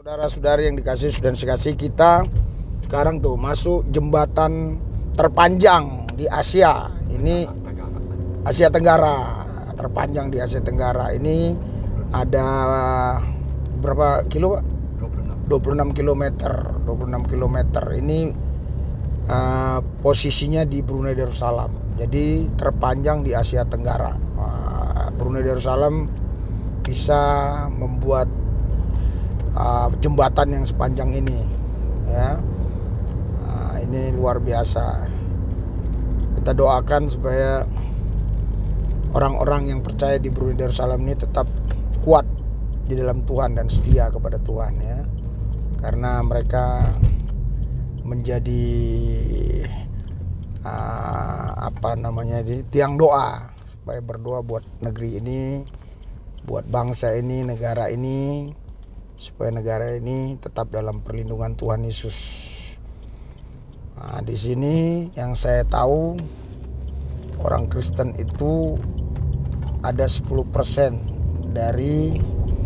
Saudara-saudari yang dikasih dan dikasih, kita sekarang tuh masuk jembatan terpanjang di Asia. Ini Asia Tenggara, terpanjang di Asia Tenggara. Ini ada berapa kilo, Pak? 26 km. 26 km. Ini posisinya di Brunei Darussalam. Jadi terpanjang di Asia Tenggara. Brunei Darussalam bisa membuat jembatan yang sepanjang ini, ya. Ini luar biasa. Kita doakan supaya orang-orang yang percaya di Brunei Darussalam ini tetap kuat di dalam Tuhan dan setia kepada Tuhan, ya. Karena mereka menjadi tiang doa, supaya berdoa buat negeri ini, buat bangsa ini, negara ini, supaya negara ini tetap dalam perlindungan Tuhan Yesus. Nah, di sini yang saya tahu orang Kristen itu ada 10% dari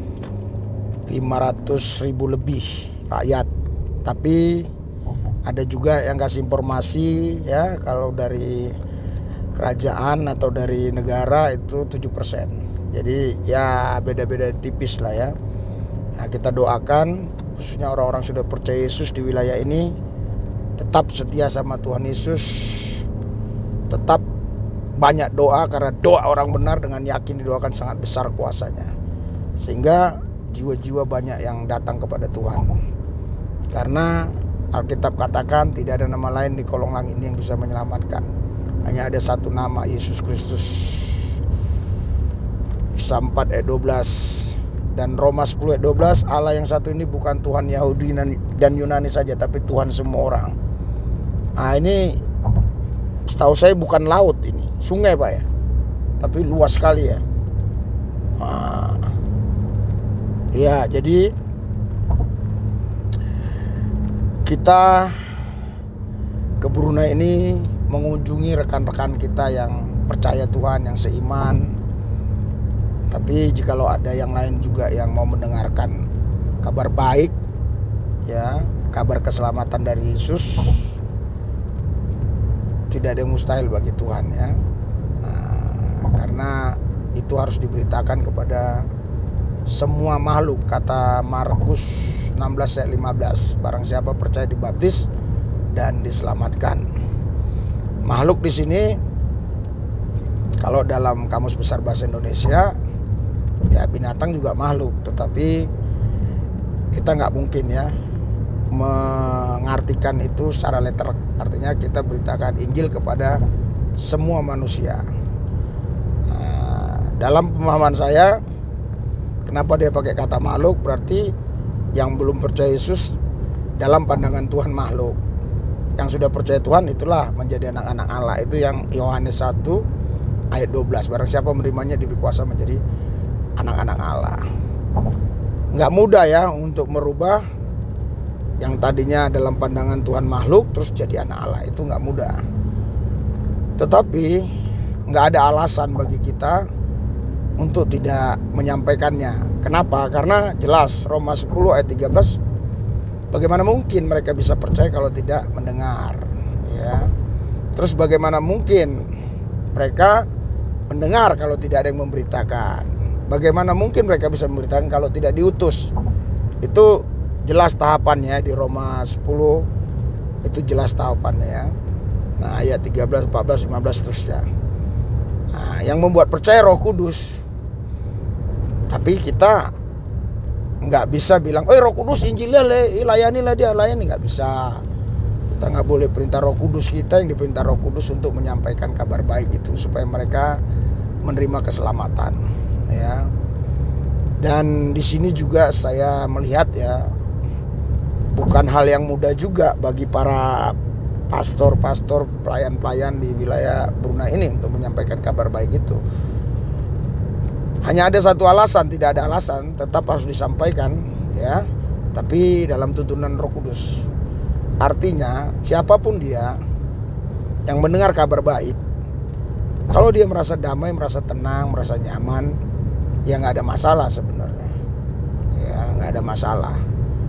500.000 lebih rakyat. Tapi ada juga yang kasih informasi, ya, kalau dari kerajaan atau dari negara itu 7%. Jadi ya beda-beda tipis lah, ya. Nah, kita doakan khususnya orang-orang sudah percaya Yesus di wilayah ini tetap setia sama Tuhan Yesus, tetap banyak doa, karena doa orang benar dengan yakin didoakan sangat besar kuasanya, sehingga jiwa-jiwa banyak yang datang kepada Tuhan. Karena Alkitab katakan tidak ada nama lain di kolong langit ini yang bisa menyelamatkan, hanya ada satu nama, Yesus Kristus. Kisah 4 ayat 12 dan Roma 10 ayat 12, Allah yang satu ini bukan Tuhan Yahudi dan Yunani saja, tapi Tuhan semua orang. Nah, ini setahu saya bukan laut, ini sungai, Pak, ya, tapi luas sekali, ya. Nah, ya, jadi kita ke Brunei ini mengunjungi rekan-rekan kita yang percaya Tuhan, yang seiman. Tapi jikalau ada yang lain juga yang mau mendengarkan kabar baik, ya, kabar keselamatan dari Yesus, tidak ada yang mustahil bagi Tuhan, ya. Karena itu harus diberitakan kepada semua makhluk. Kata Markus 16 ayat 15, barang siapa percaya dibaptis dan diselamatkan. Makhluk di sini kalau dalam Kamus Besar Bahasa Indonesia, ya, binatang juga makhluk, tetapi kita nggak mungkin, ya, mengartikan itu secara literal. Artinya kita beritakan Injil kepada semua manusia. Dalam pemahaman saya, kenapa dia pakai kata makhluk, berarti yang belum percaya Yesus dalam pandangan Tuhan makhluk. Yang sudah percaya Tuhan itulah menjadi anak-anak Allah. Itu yang Yohanes 1 ayat 12, barang siapa menerimanya diberi kuasa menjadi anak-anak Allah. Nggak mudah, ya, untuk merubah yang tadinya dalam pandangan Tuhan makhluk terus jadi anak Allah. Itu nggak mudah. Tetapi nggak ada alasan bagi kita untuk tidak menyampaikannya. Kenapa? Karena jelas Roma 10 ayat 13, bagaimana mungkin mereka bisa percaya kalau tidak mendengar, ya. Terus bagaimana mungkin mereka mendengar kalau tidak ada yang memberitakan? Bagaimana mungkin mereka bisa memberitakan kalau tidak diutus? Itu jelas tahapannya di Roma 10, itu jelas tahapannya, ya. Nah, ayat 13, 14, 15 terusnya. Nah, yang membuat percaya Roh Kudus. Tapi kita nggak bisa bilang, Roh Kudus Injilnya layanilah dia, layani, nggak bisa. Kita nggak boleh perintah Roh Kudus. Kita yang diperintah Roh Kudus untuk menyampaikan kabar baik itu supaya mereka menerima keselamatan, ya. Dan di sini juga saya melihat, ya, bukan hal yang mudah juga bagi para pastor-pastor, pelayan-pelayan di wilayah Brunei ini untuk menyampaikan kabar baik itu. Hanya ada satu alasan, tidak ada alasan, tetap harus disampaikan, ya, tapi dalam tuntunan Roh Kudus. Artinya siapapun dia yang mendengar kabar baik, kalau dia merasa damai, merasa tenang, merasa nyaman, ya nggak ada masalah sebenarnya, ya, nggak ada masalah.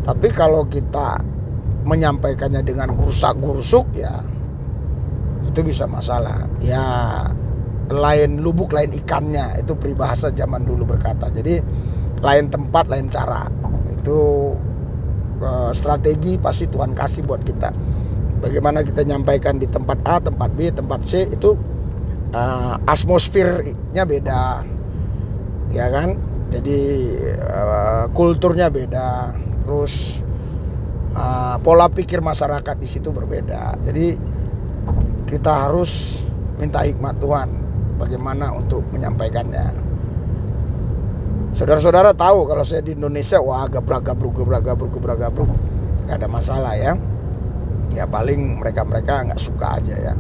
Tapi kalau kita menyampaikannya dengan gurusak-gurusuk, ya itu bisa masalah. Ya lain lubuk lain ikannya, itu peribahasa zaman dulu berkata. Jadi lain tempat lain cara. Itu strategi pasti Tuhan kasih buat kita. Bagaimana kita nyampaikan di tempat A, tempat B, tempat C, itu atmosfernya beda, ya kan? Jadi kulturnya beda, terus pola pikir masyarakat di situ berbeda. Jadi kita harus minta hikmat Tuhan bagaimana untuk menyampaikannya. Saudara-saudara tahu kalau saya di Indonesia, wah gabrak-gabruk, nggak ada masalah ya. Ya paling mereka nggak suka aja ya.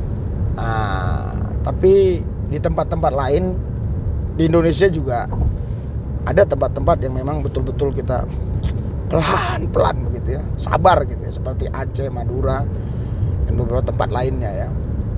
Tapi di tempat-tempat lain di Indonesia juga ada tempat-tempat yang memang betul-betul kita pelan-pelan begitu ya, sabar gitu ya, seperti Aceh, Madura, dan beberapa tempat lainnya ya.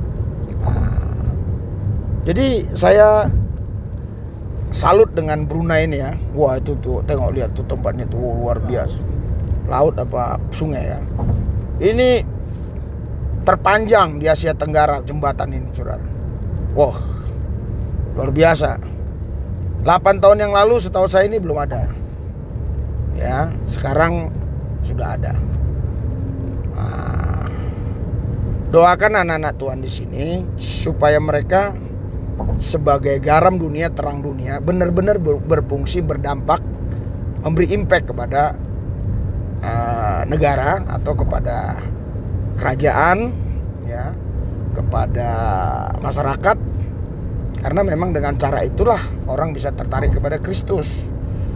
Jadi saya salut dengan Brunei ini ya. Wah itu tuh, tengok lihat tuh tempatnya tuh luar biasa. Laut apa sungai ya. Ini terpanjang di Asia Tenggara jembatan ini, saudara. Wah, luar biasa. 8 tahun yang lalu setahu saya ini belum ada. Ya, sekarang sudah ada. Doakan anak-anak Tuhan di sini supaya mereka sebagai garam dunia, terang dunia, benar-benar berfungsi, berdampak, memberi impact kepada negara atau kepada kerajaan, ya, kepada masyarakat, karena memang dengan cara itulah orang bisa tertarik kepada Kristus.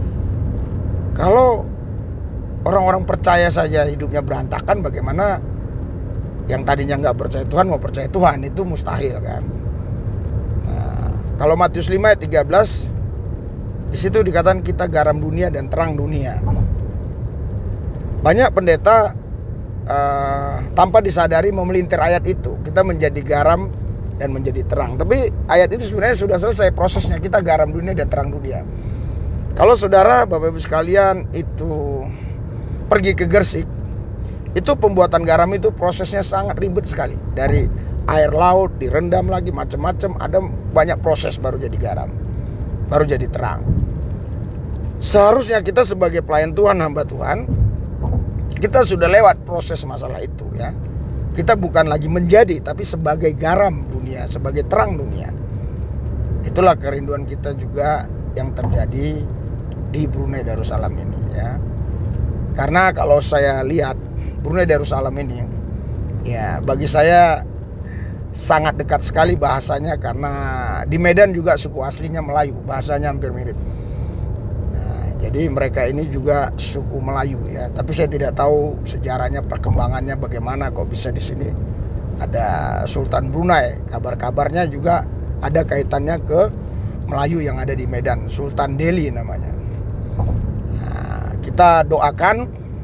Kalau orang-orang percaya saja hidupnya berantakan, bagaimana yang tadinya nggak percaya Tuhan mau percaya Tuhan? Itu mustahil kan. Nah, kalau Matius 5 ayat 13 di situ dikatakan kita garam dunia dan terang dunia. Banyak pendeta tanpa disadari memelintir ayat itu. Kita menjadi garam dan menjadi terang. Tapi ayat itu sebenarnya sudah selesai prosesnya. Kita garam dunia dan terang dunia. Kalau saudara, Bapak Ibu sekalian, itu pergi ke Gresik, itu pembuatan garam itu prosesnya sangat ribet sekali. Dari air laut direndam lagi macam-macam, ada banyak proses baru jadi garam, baru jadi terang. Seharusnya kita sebagai pelayan Tuhan, hamba Tuhan, kita sudah lewat proses masalah itu ya. Kita bukan lagi menjadi, tapi sebagai garam dunia, sebagai terang dunia. Itulah kerinduan kita juga yang terjadi di Brunei Darussalam ini ya. Karena kalau saya lihat Brunei Darussalam ini, ya bagi saya sangat dekat sekali bahasanya, karena di Medan juga suku aslinya Melayu, bahasanya hampir mirip. Jadi mereka ini juga suku Melayu ya, tapi saya tidak tahu sejarahnya, perkembangannya bagaimana kok bisa di sini ada Sultan Brunei. Kabar-kabarnya juga ada kaitannya ke Melayu yang ada di Medan, Sultan Delhi namanya. Nah, kita doakan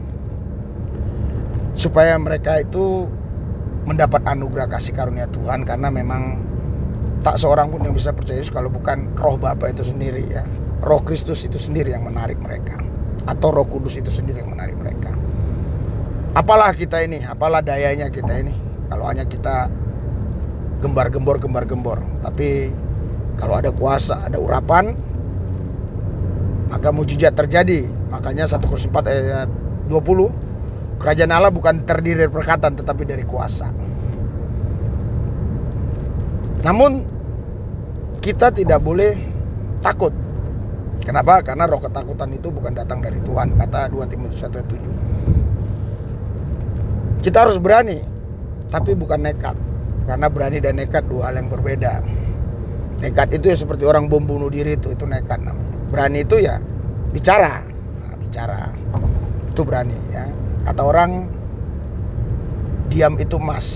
supaya mereka itu mendapat anugerah kasih karunia Tuhan, karena memang tak seorang pun yang bisa percaya Yesus kalau bukan Roh Bapa itu sendiri ya. Roh Kristus itu sendiri yang menarik mereka, atau Roh Kudus itu sendiri yang menarik mereka. Apalah kita ini, apalah dayanya kita ini kalau hanya kita gembar-gembor. Tapi kalau ada kuasa, ada urapan, maka mujizat terjadi. Makanya 1 Korintus 4 ayat 20, kerajaan Allah bukan terdiri dari perkataan tetapi dari kuasa. Namun kita tidak boleh takut. Kenapa? Karena roh ketakutan itu bukan datang dari Tuhan, kata 2 Timotius 1:7. Kita harus berani, tapi bukan nekat. Karena berani dan nekat dua hal yang berbeda. Nekat itu ya seperti orang bom bunuh diri, itu nekat namanya. Berani itu ya bicara. Nah, bicara itu berani ya. Kata orang, diam itu emas.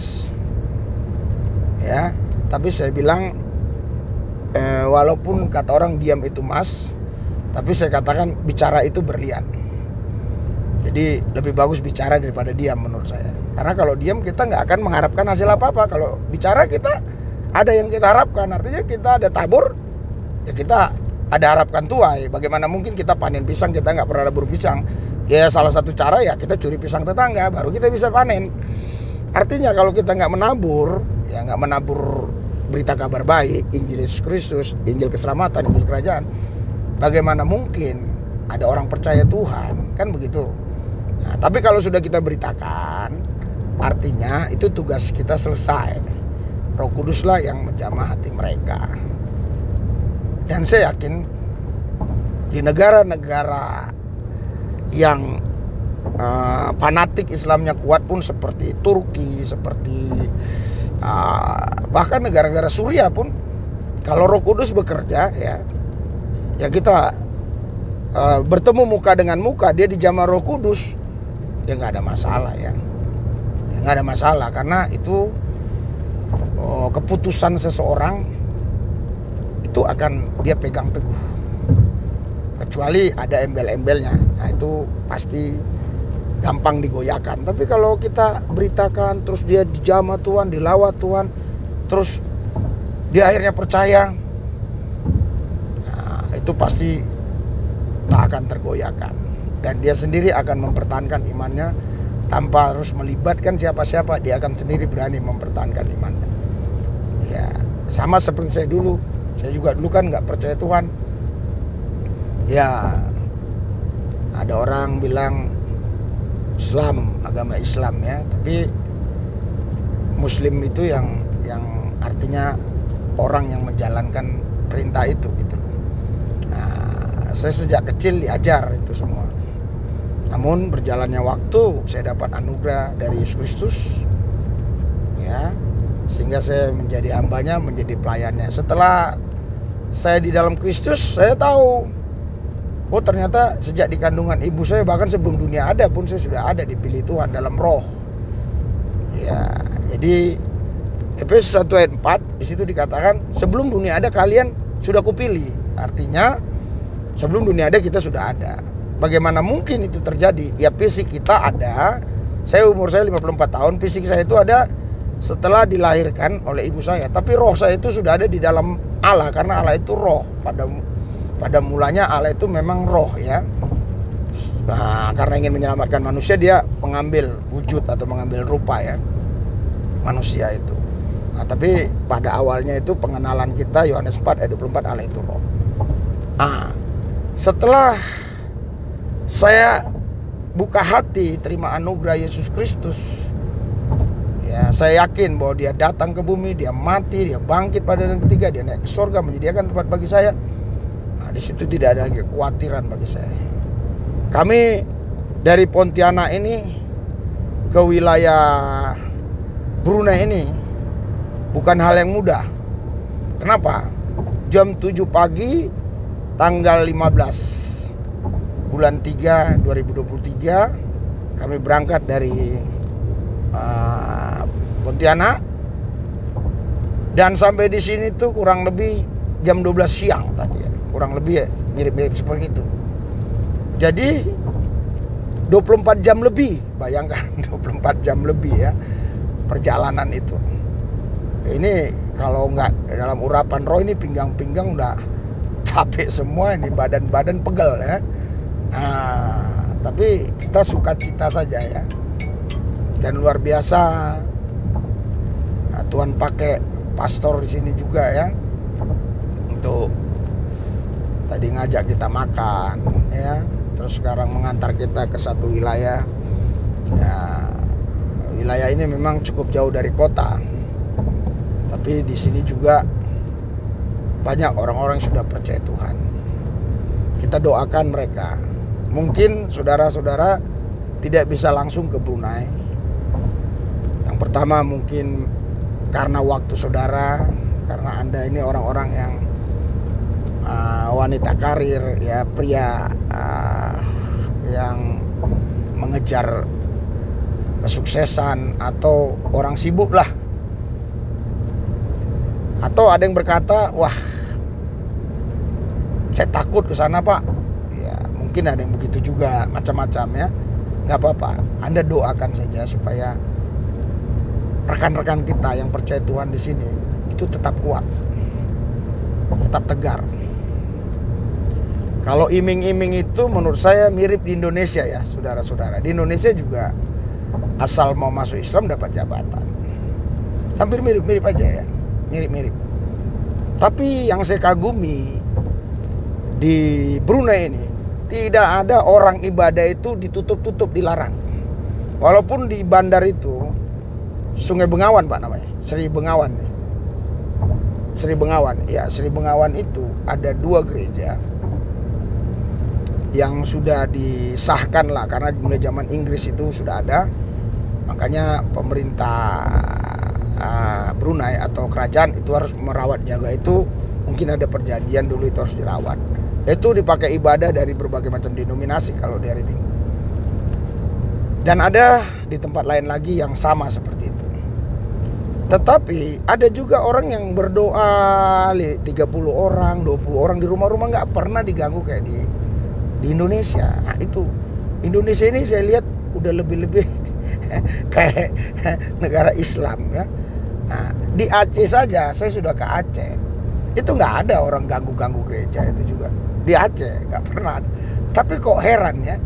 Ya, tapi saya bilang walaupun kata orang diam itu emas, tapi saya katakan bicara itu berlian. Jadi lebih bagus bicara daripada diam menurut saya. Karena kalau diam kita nggak akan mengharapkan hasil apa-apa. Kalau bicara kita ada yang kita harapkan. Artinya kita ada tabur, ya kita ada harapkan tuai. Bagaimana mungkin kita panen pisang kita nggak pernah nabur pisang? Ya salah satu cara ya kita curi pisang tetangga, baru kita bisa panen. Artinya kalau kita nggak menabur, ya nggak menabur berita kabar baik, Injil Yesus Kristus, Injil keselamatan, Injil kerajaan, bagaimana mungkin ada orang percaya Tuhan, kan begitu. Nah, tapi kalau sudah kita beritakan, artinya itu tugas kita selesai. Roh Kuduslah yang menjamah hati mereka. Dan saya yakin di negara-negara yang fanatik Islamnya kuat pun seperti Turki, seperti bahkan negara-negara Suriah pun, kalau Roh Kudus bekerja ya kita bertemu muka dengan muka, dia dijamah Roh Kudus, ya nggak ada masalah ya nggak ada masalah, karena itu keputusan seseorang itu akan dia pegang teguh, kecuali ada embel-embelnya. Nah itu pasti gampang digoyahkan. Tapi kalau kita beritakan terus dia dijamah Tuhan, dilawat Tuhan, terus dia akhirnya percaya, nah, itu pasti tak akan tergoyahkan, dan dia sendiri akan mempertahankan imannya tanpa harus melibatkan siapa-siapa. Dia akan sendiri berani mempertahankan imannya. Ya sama seperti saya dulu. Saya juga dulu kan nggak percaya Tuhan. Ya ada orang bilang Islam, agama Islam ya, tapi Muslim itu yang artinya orang yang menjalankan perintah itu gitu. Nah, saya sejak kecil diajar itu semua. Namun berjalannya waktu saya dapat anugerah dari Yesus Kristus ya, sehingga saya menjadi hambanya, menjadi pelayannya. Setelah saya di dalam Kristus, saya tahu, oh ternyata sejak di kandungan ibu saya, bahkan sebelum dunia ada pun saya sudah ada dipilih Tuhan dalam roh. Ya, jadi Efesus 1 ayat 4 di situ dikatakan sebelum dunia ada kalian sudah kupilih. Artinya sebelum dunia ada kita sudah ada. Bagaimana mungkin itu terjadi? Ya fisik kita ada. Umur saya 54 tahun, fisik saya itu ada setelah dilahirkan oleh ibu saya. Tapi roh saya itu sudah ada di dalam Allah, karena Allah itu roh. Pada mulanya Allah itu memang roh ya. Nah, karena ingin menyelamatkan manusia, dia mengambil wujud atau mengambil rupa ya manusia itu. Nah, tapi pada awalnya itu pengenalan kita Yohanes 4 ayat 24, Allah itu roh. Nah, setelah saya buka hati terima anugerah Yesus Kristus, ya saya yakin bahwa dia datang ke bumi, dia mati, dia bangkit pada hari ketiga, dia naik ke surga menyediakan tempat bagi saya. Nah, di situ tidak ada kekhawatiran bagi saya. Kami dari Pontianak ini ke wilayah Brunei ini bukan hal yang mudah. Kenapa? Jam 7 pagi tanggal 15 bulan 3 2023 kami berangkat dari Pontianak, dan sampai di sini tuh kurang lebih jam 12 siang tadi ya. Kurang lebih ya, mirip-mirip seperti itu. Jadi 24 jam lebih, bayangkan 24 jam lebih ya perjalanan itu. Ini kalau nggak dalam urapan roh, ini pinggang-pinggang udah capek semua, ini badan-badan pegel ya. Nah, tapi kita sukacita saja ya. Dan luar biasa, nah, Tuhan pakai pastor di sini juga ya, untuk tadi ngajak kita makan ya, terus sekarang mengantar kita ke satu wilayah ya. Wilayah ini memang cukup jauh dari kota, tapi di sini juga banyak orang-orang yang sudah percaya Tuhan. Kita doakan mereka. Mungkin saudara-saudara tidak bisa langsung ke Brunei. Yang pertama mungkin karena waktu saudara, karena Anda ini orang-orang yang wanita karir ya, pria yang mengejar kesuksesan, atau orang sibuk lah. Atau ada yang berkata, wah saya takut ke sana Pak. Ya mungkin ada yang begitu juga, macam-macam ya. Gak apa-apa, Anda doakan saja supaya rekan-rekan kita yang percaya Tuhan di sini itu tetap kuat, tetap tegar. Kalau iming-iming itu menurut saya mirip di Indonesia ya, saudara-saudara. Di Indonesia juga asal mau masuk Islam dapat jabatan. Hampir mirip-mirip aja ya, mirip-mirip. Tapi yang saya kagumi di Brunei ini, tidak ada orang ibadah itu ditutup-tutup, dilarang. Walaupun di bandar itu, Sungai Bengawan Pak namanya, Sri Bengawan. Sri Bengawan, ya Sri Bengawan itu ada 2 gereja yang sudah disahkan lah, karena mulai zaman Inggris itu sudah ada. Makanya pemerintah Brunei atau kerajaan itu harus merawat jaga itu. Mungkin ada perjanjian dulu itu harus dirawat. Itu dipakai ibadah dari berbagai macam denominasi kalau di hari Minggu. Dan ada di tempat lain lagi yang sama seperti itu. Tetapi ada juga orang yang berdoa 30 orang, 20 orang di rumah-rumah, nggak pernah diganggu kayak di Indonesia. Nah, itu Indonesia ini saya lihat udah lebih-lebih kayak negara Islam ya. Nah, di Aceh saja, saya sudah ke Aceh, itu nggak ada orang ganggu-ganggu gereja itu juga. Di Aceh nggak pernah ada. Tapi kok heran ya,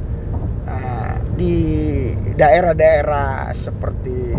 di daerah-daerah seperti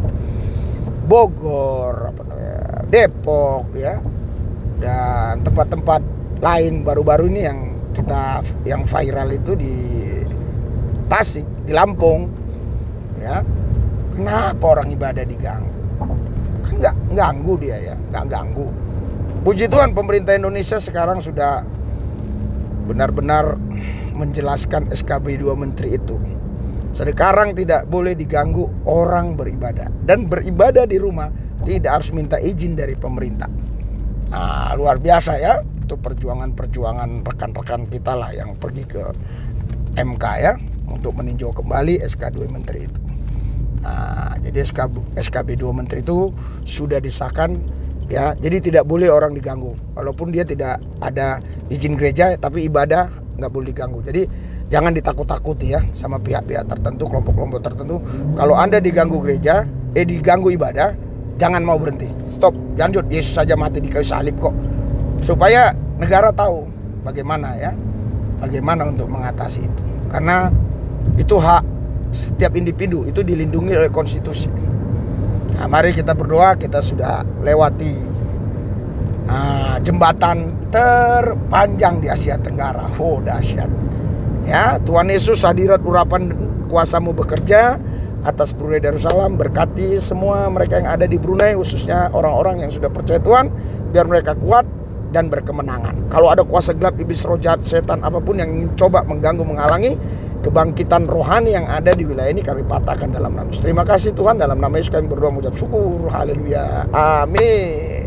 Bogor, Depok ya, dan tempat-tempat lain baru-baru ini yang viral itu di Tasik, di Lampung ya, kenapa orang ibadah diganggu? Kan nggak ganggu dia ya, nggak ganggu. Puji Tuhan pemerintah Indonesia sekarang sudah benar-benar menjelaskan SKB 2 Menteri itu. Sekarang tidak boleh diganggu orang beribadah, dan beribadah di rumah tidak harus minta izin dari pemerintah. Nah, luar biasa ya, itu perjuangan rekan-rekan kita lah yang pergi ke MK ya untuk meninjau kembali SK2 Menteri itu. Nah, jadi SKB 2 Menteri itu sudah disahkan ya, jadi tidak boleh orang diganggu. Walaupun dia tidak ada izin gereja, tapi ibadah nggak boleh diganggu. Jadi jangan ditakut-takuti ya sama pihak-pihak tertentu, kelompok-kelompok tertentu. Kalau Anda diganggu gereja, diganggu ibadah, jangan mau berhenti. Stop, lanjut. Yesus saja mati di kayu salib kok. Supaya negara tahu bagaimana untuk mengatasi itu. Karena itu hak setiap individu, itu dilindungi oleh konstitusi. Nah, mari kita berdoa. Kita sudah lewati jembatan terpanjang di Asia Tenggara. Oh, dahsyat. Ya, Tuhan Yesus, hadirat urapan kuasa-Mu bekerja atas Brunei Darussalam. Berkati semua mereka yang ada di Brunei, khususnya orang-orang yang sudah percaya Tuhan, biar mereka kuat dan berkemenangan. Kalau ada kuasa gelap, iblis, roh jahat, setan, apapun yang ingin coba mengganggu, menghalangi kebangkitan rohani yang ada di wilayah ini, kami patahkan dalam nama Yesus. Terima kasih Tuhan, dalam nama Yesus kami berdoa mengucap syukur. Haleluya. Amin.